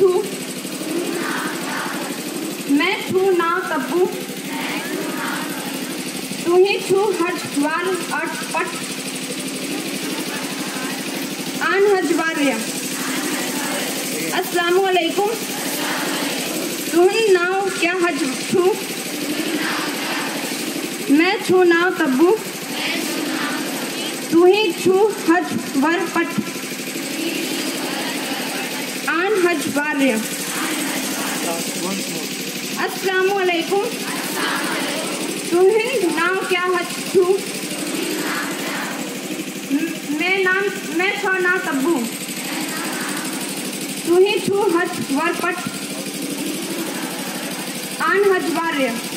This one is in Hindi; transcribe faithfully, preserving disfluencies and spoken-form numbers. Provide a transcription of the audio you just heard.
छू मैं छू नाव तब्बू तू ही छू हज वार अट पट आन हज वारिया। अस्सलामु अलैकुम। तुहन नाव क्या हज छू मैं छू नाव तब्बू तू ही छू हज वर पट आन हज वारिया। अस्सलामु अलैकुम। तुहन नाव क्या हज छू मैं नाम मैं छो नाव तब्बू तू ही छू हज वर पट आन हज वारिया।